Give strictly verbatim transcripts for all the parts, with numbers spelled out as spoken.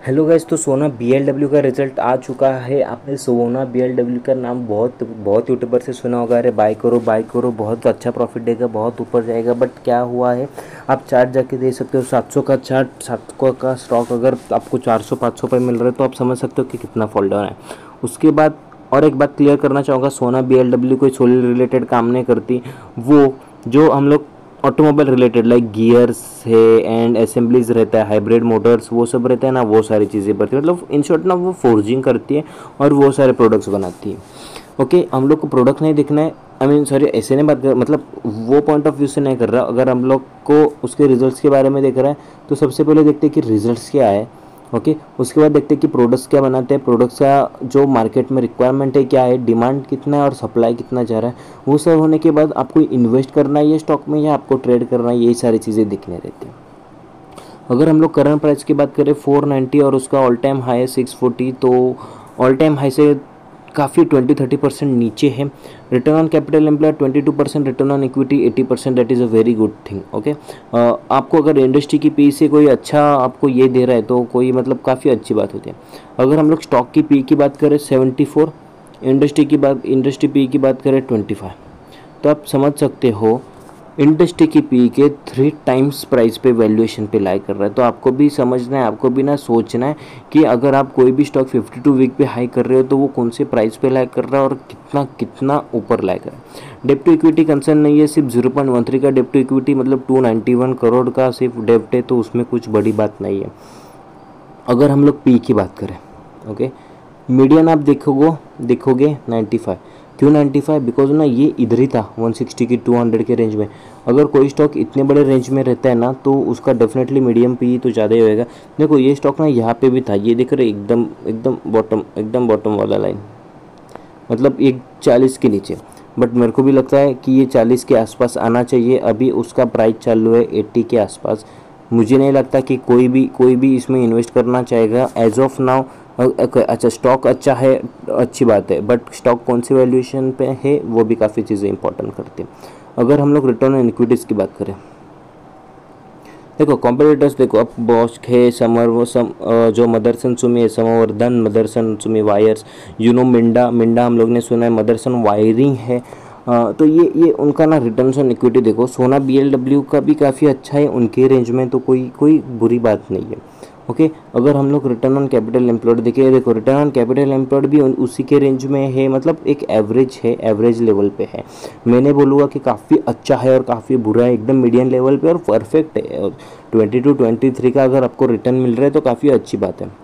Hello guys, तो Sona B L W का result आ चुका है। आपने सोना बी एल डब्ल्यू का नाम बहुत बहुत यूट्यूबर से सुना होगा, अरे बाय करो बाय करो, बहुत अच्छा प्रॉफिट देगा, बहुत ऊपर जाएगा। बट क्या हुआ है, आप चार्ट जाके देख सकते हो। सात सौ का चार्ट, सात सौ का स्टॉक अगर आपको चार सौ पाँच सौ पे मिल रहा है तो आप समझ सकते हो कि कितना फॉल डाउन है। उसके बाद और एक बात क्लियर करना चाहूँगा, सोना बी एल डब्ल्यू कोई सोलर रिलेटेड काम नहीं करती। वो जो हम लोग ऑटोमोबाइल रिलेटेड लाइक गियर्स है एंड असेंबलीज रहता है, हाइब्रिड मोटर्स वो सब रहता है ना, वो सारी चीज़ें करती है। मतलब इन शॉर्ट ना वो फोर्जिंग करती है और वो सारे प्रोडक्ट्स बनाती है। ओके, हम लोग को प्रोडक्ट नहीं दिखना है, आई मीन सॉरी ऐसे नहीं बात कर, मतलब वो पॉइंट ऑफ व्यू से नहीं कर रहा। अगर हम लोग को उसके रिजल्ट्स के बारे में देख रहा है तो सबसे पहले देखते हैं कि रिजल्ट्स क्या है। Okay okay? उसके बाद देखते हैं कि प्रोडक्ट्स क्या बनाते हैं, प्रोडक्ट्स का जो मार्केट में रिक्वायरमेंट है क्या है, डिमांड कितना है और सप्लाई कितना जा रहा है। वो सब होने के बाद आपको इन्वेस्ट करना है ये स्टॉक में या आपको ट्रेड करना है, यही सारी चीज़ें दिखने रहती हैं। अगर हम लोग करंट प्राइस की बात करें फोर नाइन्टी और उसका ऑल टाइम हाई है सिक्स फोर्टी, तो ऑल टाइम हाई से काफ़ी ट्वेंटी थर्टी परसेंट नीचे है। Return on capital employed twenty two percent, return on equity eighty percent, that is a very good thing. Okay, आपको अगर इंडस्ट्री की P से कोई अच्छा आपको ये दे रहा है तो कोई मतलब काफ़ी अच्छी बात होती है। अगर हम लोग स्टॉक की पी की बात करें सेवेंटी फोर, इंडस्ट्री की बात इंडस्ट्री पी की बात करें ट्वेंटी फाइव, तो आप समझ सकते हो इंडस्ट्री की पी के थ्री टाइम्स प्राइस पे वैल्यूएशन पे लाई कर रहा है। तो आपको भी समझना है, आपको भी ना सोचना है कि अगर आप कोई भी स्टॉक फिफ्टी टू वीक पे हाई कर रहे हो तो वो कौन से प्राइस पे लाई कर रहा है और कितना कितना ऊपर लाई कर रहा है। डेप्ट टू इक्विटी कंसर्न नहीं है, सिर्फ जीरो पॉइंट वन थ्री का डेप्ट टू इक्विटी, मतलब टू नाइन्टी वन करोड़ का सिर्फ डेप्ट है, तो उसमें कुछ बड़ी बात नहीं है। अगर हम लोग पी की बात करें, ओके, मीडियन आप देखोगे देखोगे नाइन्टी फाइव। क्यों नाइन्टी फाइव? बिकॉज ना ये इधर ही था वन सिक्सटी की टू हंड्रेड के रेंज में। अगर कोई स्टॉक इतने बड़े रेंज में रहता है ना तो उसका डेफिनेटली मीडियम पी तो ज़्यादा ही होएगा। देखो ये स्टॉक ना यहाँ पे भी था, ये देख रहे एकदम एकदम बॉटम एकदम बॉटम वाला लाइन, मतलब एक चालीस के नीचे। बट मेरे को भी लगता है कि ये चालीस के आसपास आना चाहिए। अभी उसका प्राइस चालू है एट्टी के आसपास। मुझे नहीं लगता कि कोई भी कोई भी इसमें इन्वेस्ट करना चाहेगा एज ऑफ नाउ। अच्छा, स्टॉक अच्छा है, अच्छी बात है, बट स्टॉक कौन सी वैल्यूएशन पे है वो भी काफ़ी चीज़ें इंपॉर्टेंट करती हैं। अगर हम लोग रिटर्न ऑन इक्विटीज़ की बात करें, देखो कॉम्पिटिटर्स देखो, अब बॉस्क है, समर वो सम जो मदरसन सुमी है, Samvardhana, Motherson Sumi wires, you know Minda Minda हम लोग ने सुना है, मदरसन वायरिंग है। आ, तो ये ये उनका ना रिटर्न ऑन इक्विटी देखो, सोना बी एल डब्ल्यू का भी काफ़ी अच्छा है उनके रेंज में, तो कोई कोई बुरी बात नहीं है। ओके, अगर हम लोग रिटर्न ऑन कैपिटल एम्प्लॉयड देखें, देखो रिटर्न ऑन कैपिटल एम्प्लॉयड भी उसी के रेंज में है, मतलब एक एवरेज है, एवरेज लेवल पे है। मैंने बोलूँगा कि काफ़ी अच्छा है और काफ़ी बुरा है, एकदम मीडियम लेवल पे और परफेक्ट है। ट्वेंटी टू ट्वेंटी थ्री का अगर आपको रिटर्न मिल रहा है तो काफ़ी अच्छी बात है।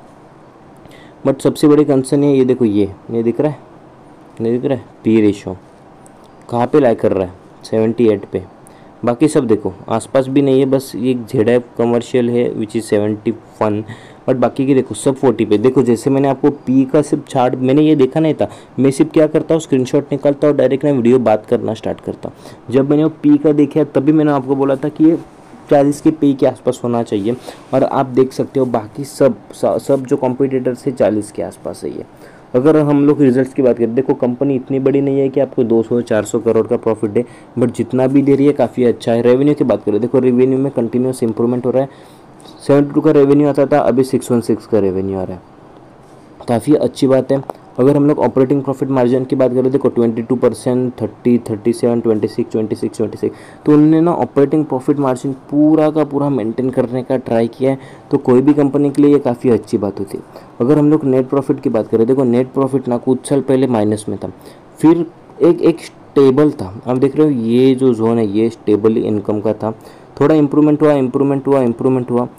बट सबसे बड़ी कंसर्न है, ये देखो ये ये दिख रहा है, नहीं दिख रहा है, पी रेशो कहाँ पे लाई कर रहा है सेवेंटी एट पे। बाकी सब देखो आसपास भी नहीं है, बस ये जेड एफ कमर्शियल है which is seventy one, but बाकी की देखो सब फोर्टी पे। देखो जैसे मैंने आपको पी का सिर्फ चार्ट मैंने ये देखा नहीं था, मैं सिर्फ क्या करता हूँ स्क्रीनशॉट निकालता हूँ, डायरेक्ट ना वीडियो बात करना स्टार्ट करता हूँ। जब मैंने वो पी का देखा तभी मैंने आपको बोला था कि ये चालीस के पी के आसपास होना चाहिए, और आप देख सकते हो बाकी सब सब जो कॉम्पिटिटर से चालीस के आसपास है ये। अगर हम लोग रिजल्ट्स की बात करें, देखो कंपनी इतनी बड़ी नहीं है कि आपको दो सौ चार सौ करोड़ का प्रॉफिट है, बट जितना भी दे रही है काफ़ी अच्छा है। रेवेन्यू की बात करें, देखो रेवेन्यू में कंटिन्यूस इंप्रूवमेंट हो रहा है। सेवेंटी टू का रेवेन्यू आता था, अभी सिक्स वन सिक्स का रेवेन्यू आ रहा है, काफ़ी अच्छी बात है। अगर हम लोग ऑपरेटिंग प्रॉफिट मार्जिन की बात करें, देखो twenty two percent, thirty, thirty seven, twenty six, twenty six, twenty six, तो उन्होंने ना ऑपरेटिंग प्रॉफिट मार्जिन पूरा का पूरा मेंटेन करने का ट्राई किया है, तो कोई भी कंपनी के लिए ये काफ़ी अच्छी बात होती है। अगर हम लोग नेट प्रॉफिट की बात करें, देखो नेट प्रॉफिट ना कुछ साल पहले माइनस में था, फिर एक एक स्टेबल था। आप देख रहे हो ये जो जोन है ये स्टेबल इनकम का था, थोड़ा इंप्रूवमेंट हुआ इंप्रूवमेंट हुआ इंप्रूवमेंट हुआ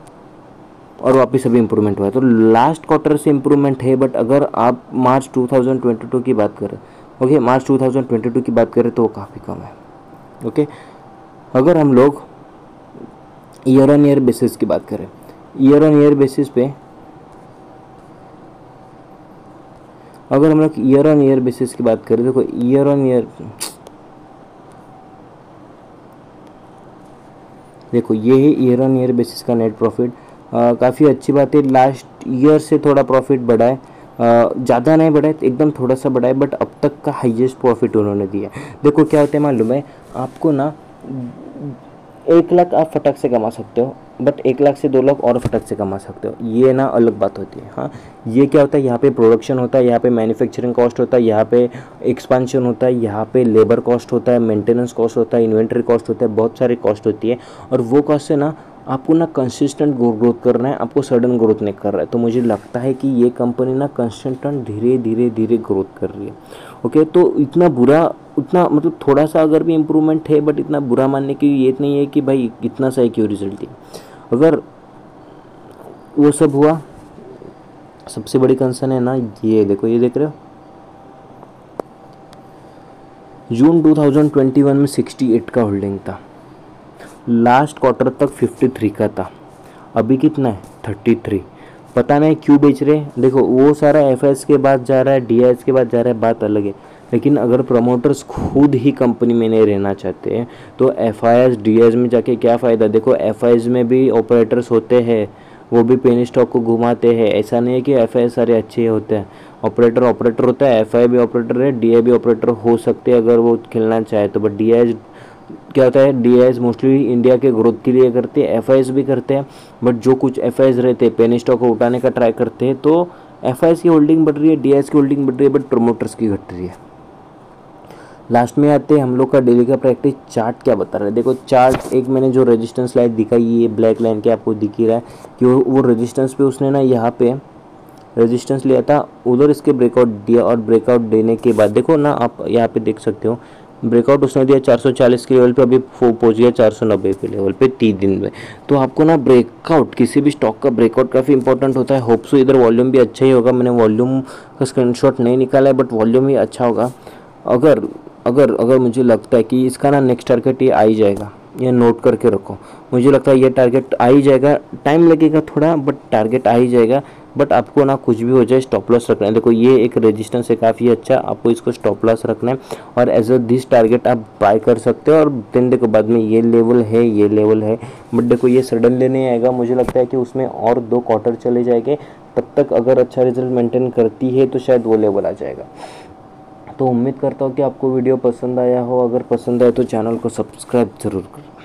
और वापस अभी इंप्रूवमेंट हुआ है, तो लास्ट क्वार्टर से इंप्रूवमेंट है। बट अगर आप March two thousand twenty two की बात करें, okay March two thousand twenty two की बात करें तो वो काफ़ी कम है। ओके, अगर हम लोग ईयर ऑन ईयर बेसिस की बात करें, ईयर ऑन ईयर बेसिस पे अगर हम लोग ईयर ऑन ईयर बेसिस की बात करें, देखो ईयर ऑन ईयर देखो ये है ईयर ऑन ईयर बेसिस का नेट प्रॉफिट, काफ़ी अच्छी बात है। लास्ट ईयर से थोड़ा प्रॉफिट बढ़ा है, ज़्यादा नहीं बढ़ा है, एकदम थोड़ा सा बढ़ा है, बट अब तक का हाईएस्ट प्रॉफिट उन्होंने दिया है। देखो क्या होता है मालूम है आपको ना, एक लाख आप फटक से कमा सकते हो, बट एक लाख से दो लाख और फटक से कमा सकते हो, ये ना अलग बात होती है। हाँ, ये क्या होता है, यहाँ पे प्रोडक्शन होता है, यहाँ पे मैन्युफैक्चरिंग कॉस्ट होता है, यहाँ पे एक्सपांशन होता है, यहाँ पे लेबर कॉस्ट होता है, मेंटेनेंस कॉस्ट होता है, इन्वेंट्री कॉस्ट होता है, बहुत सारी कॉस्ट होती है। और वो कॉस्ट से ना आपको ना कंसिस्टेंट ग्रोथ करना है, आपको सडन ग्रोथ नहीं कर रहा है। तो मुझे लगता है कि ये कंपनी ना कंसिस्टेंट धीरे धीरे धीरे ग्रोथ कर रही है। ओके, तो इतना बुरा, उतना मतलब थोड़ा सा अगर भी इम्प्रूवमेंट है, बट इतना बुरा मानने की ये नहीं है कि भाई इतना सा क्यों रिजल्ट है। अगर वो सब हुआ, सबसे बड़ी कंसर्न है ना, ये देखो, ये देख रहे हो, जून दो हज़ार इक्कीस में अड़सठ का होल्डिंग था, लास्ट क्वार्टर तक तिरेपन का था, अभी कितना है तैंतीस। पता नहीं क्यों बेच रहे हैं। देखो वो सारा एफआईएस के बाद जा रहा है, डीआईएस के बाद जा रहा है, बात अलग है। लेकिन अगर प्रमोटर्स खुद ही कंपनी में नहीं रहना चाहते हैं तो एफआईएस डीआईएस में जाके क्या फ़ायदा। देखो एफआईएस में भी ऑपरेटर्स होते हैं, वो भी पेनी स्टॉक को घुमाते हैं। ऐसा नहीं है कि एफआईएस सारे अच्छे होते हैं, ऑपरेटर ऑपरेटर होता है, एफआई भी ऑपरेटर है, डीआई भी ऑपरेटर हो सकते हैं अगर वो खेलना चाहे तो। बट डीआईएस क्या होता है, डीआईएस मोस्टली इंडिया के ग्रोथ के लिए करते हैं, एफआईएस भी करते हैं। बट जो कुछ एफआईएस रहते हैं पेनी स्टॉक को उठाने का ट्राई करते हैं, तो एफआईएस की होल्डिंग बढ़ रही है, डीआईएस की होल्डिंग बढ़ रही है, बट प्रमोटर्स की घट रही है। लास्ट में आते हैं हम लोग का डेली का प्रैक्टिस चार्ट क्या बता रहा है। देखो चार्ट, एक मैंने जो रेजिस्टेंस लाइन दिखाई, ये ब्लैक लाइन के आपको दिख ही रहा है कि वो, वो रेजिस्टेंस पे उसने ना यहाँ पे रेजिस्टेंस लिया था, उधर इसके ब्रेकआउट दिया, और ब्रेकआउट देने के बाद देखो ना आप यहाँ पे देख सकते हो, ब्रेकआउट उसने दिया चार सौ चालीस के लेवल पे, अभी पहुंच गया चार सौ नब्बे के लेवल पे तीन दिन में। तो आपको ना ब्रेकआउट, किसी भी स्टॉक का ब्रेकआउट काफ़ी इंपॉर्टेंट होता है। होप सो इधर वॉल्यूम भी अच्छा ही होगा, मैंने वॉल्यूम का स्क्रीनशॉट नहीं निकाला है, बट वॉल्यूम ही अच्छा होगा। अगर अगर अगर मुझे लगता है कि इसका ना नेक्स्ट टारगेट ये आ ही जाएगा, ये नोट करके रखो, मुझे लगता है ये टारगेट आ ही जाएगा, टाइम लगेगा थोड़ा, बट टारगेट आ ही जाएगा। बट आपको ना कुछ भी हो जाए स्टॉप लॉस रखना है। देखो ये एक रेजिस्टेंस है काफ़ी अच्छा, आपको इसको स्टॉप लॉस रखना है, और एज अ दिस टारगेट आप बाय कर सकते हो। और देन देखो बाद में ये लेवल है, ये लेवल है, बट देखो ये सडनली नहीं आएगा। मुझे लगता है कि उसमें और दो क्वार्टर चले जाएंगे, तब तक अगर अच्छा रिजल्ट मेंटेन करती है तो शायद वो लेवल आ जाएगा। तो उम्मीद करता हूँ कि आपको वीडियो पसंद आया हो, अगर पसंद आए तो चैनल को सब्सक्राइब ज़रूर करें।